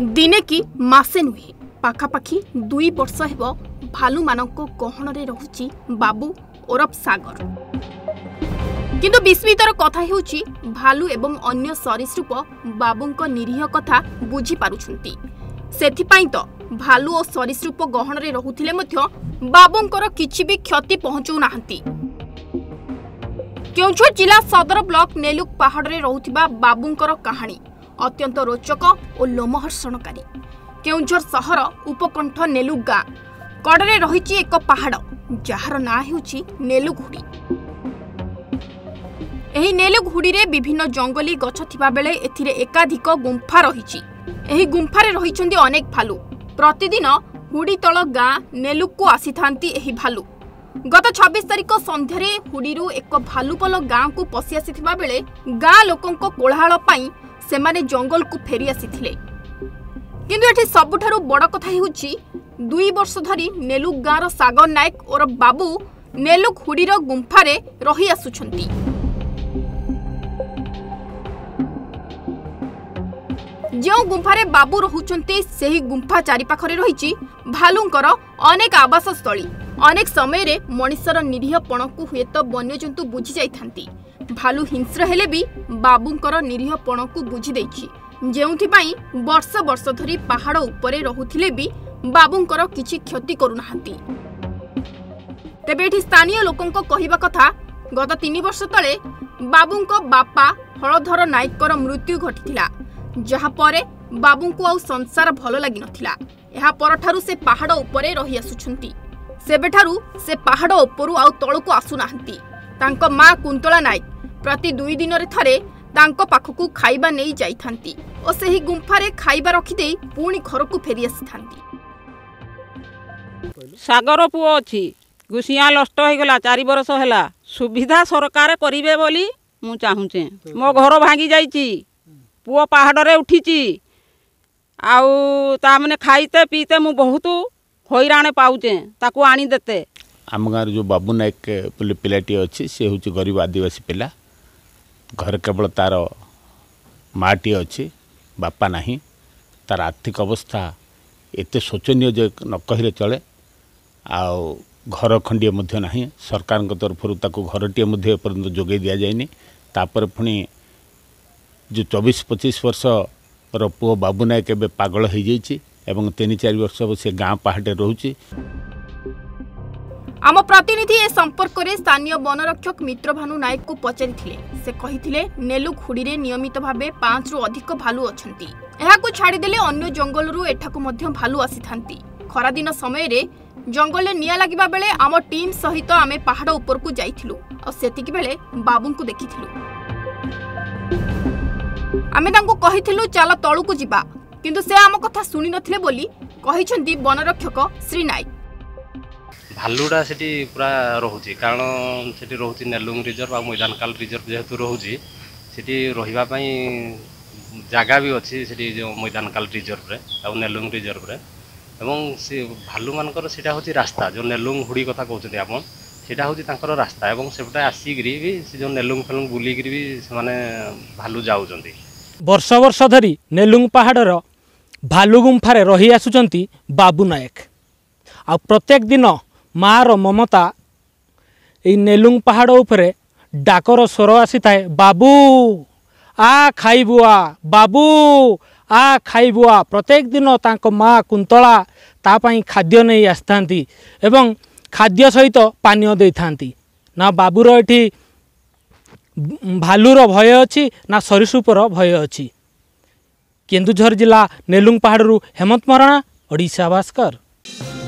दिने कि मासे नुहे पाखापाखि 2 वर्ष हेब भालू मानक गहन रहुची बाबू ओरफ सागर। किंतु विस्मितर कथा हेउची भालू एवं अन्य सरीसृप बाबूंक निरीह कथा बुझी पारुछंती। सेथिपाई तो भालू और सरीसृप गहन रहुथिले मध्य बाबूंकर किछि भी क्षति पहुंचौ नाहंती। केउझर जिला सदर ब्लॉक नेलुक पहाड़ रे रहुथिबा बाबूंकर कहानी अत्यंत रोचक और लोमहर्षणकारी। केउझर सहर उपकंठ नेलुक गाँ कड़े रही एक पहाड़ जार ना हेउची नेलुकहुड़ी। एही नेलुकहुड़ी रे विभिन्न जंगली गछ थिबा बेले एथिरे एकाधिक गुंफा रहिछि। एही गुंफारे रहिछन्ती अनेक भालू। प्रतिदिन हुड़ी तल गाँ नेलुक को आसीथांती एही भालू। गत 26 तारिख संध्यारे हुड़ीरू एक भालुपल गाँ को पशि आसीथिबा बेले गाँ लोकंको कोलाहल पाई सेमाने जंगल को फेरी आसीथिले। किंतु एठी सबुठारु बड़ कथा हेउची 2 वर्ष धरी नेलुक गाँर सागर नायक और बाबू नेलुक हुड़ीर गुंफारे रही आसुछंती। जो गुंफारे बाबू रहुचंती सेही गुंफा चारिपाखरे रहिछि भालुंकर अनेक आवास स्थली। अनेक समय रे मनुष्यर निरीहपण को हुए तो वन्यजंतु बुझी जाइथांती। भालू हिंस्र हेले भी बाबूंकर निरीहपण को बुझी देछि, जेउथिपाई वर्ष वर्ष धरी पहाड़ उपरे रहुथिले भी बाबूंकर किछि क्षति करुनाहांती। तेबे एठी स्थानीय लोकंक कहिबा कथा गत 3 वर्ष तले बाबूंक बापा हलधर नायकर मृत्यु घटिथिला, जहा परे बाबूंको आउ संसार भल लागि नथिला। एहा परठारु से पहाड़ उपरे रही आसुछंती। सेबेठारु से पहाड़ उपरु आउ तळको आसु नाहंती। तांको मां कुंतला नायक प्रति 2 दिन रे थरे तांको पाखकु खाइबा नेई जाइथांती और सेही गुंफारे खाइबा रखि देई पुणी घर को फेरी आसीथांती। सागर पुओ अछि गुसिया नष्ट हो गला 4 वर्ष हैला। सुविधा सरकार करिवे बोली मु चाहुचे। मो घर भांगी जाइची, पुओ पहाड़ रे उठिची, आउ ता माने खाइते पीते मु बहुत हैरान पाउचे। ताकू आनी देते आम गाँव जो बाबू नायक पिलाटी अच्छी सी हूँ गरीब आदिवासी पिला। घर केवल तार माटी अच्छी, बापा नहीं। तार आर्थिक अवस्था एते शोचनीय जे न कहले चले। आउ घर खंडिए मध्य नहीं। सरकार तरफ घरटीए मध्य पर्यंत जोगे दि जाएनि। तापर पुणी जो 24-25 वर्ष पुओ बाबू नायक एवं पागल हो जाइए एवं 3-4 वर्ष से गाँ पहाड़े रोचे। आम प्रतिनिधि ए संपर्क में स्थानीय वनरक्षक मित्रभानु नायक को पचारि से कही नेलुक हुड़ी रे नियमित भावे 5 रु अधिक भालू अछंती। एहाकु छाड़ीदेले अन्य जंगलरू एठाकु मध्य भालू आसीथांती। खरा दिन समय रे जंगल में निया लागिबा बेले आम टीम सहित आमे पहाड़ ऊपर को जाइथिलु और सेतिकी बेले बाबू को देखिथिलु। आमे तांको कहिथिलु चल तळु को जिबा, किंतु से आम कथा सुनि नथिले बोली कहिसंती वनरक्षक श्री नायक। भालुटा से पूरा रोचे कारण से रोचे नेलुंग रिजर्व और मैदानकाल रिजर्व जेहेतु रोचे से रही जगह भी अच्छी से जो मैदानकाल रिजर्व रे और नेलुंग रिजर्व रे एवं से भालू मानकर से रास्ता जो नेलुंग हुड़ी कथा कहते आप सेटा हूँ रास्ता एवं सेपटे आसिक भी से जो नेलुंग फेलुंग बुलिक भी से भालू जाऊँ। वर्ष वर्ष धरी नेलुंग पहाड़र भालू गुंफारे रही आसुचंती बाबू नायक। आ प्रत्येक दिन मार ममता ए नेलुंग पहाड़ उपरे डाकर स्वर आसी थाए, बाबू आ खाइबुआ, बाबू आ खाइबुआ। प्रत्येक दिन तांको माँ कुंतला तापाई खाद्य नहीं आसथांती एवं खाद्य सहित पानीय दे थांती। ना बाबूर एठी भालूर भय अच्छी ना सरीसृपर भय अच्छी। केन्दुझर जिला नेलुंग पहाड़रू हेमंत महाराणा, ओडिशा भास्कर।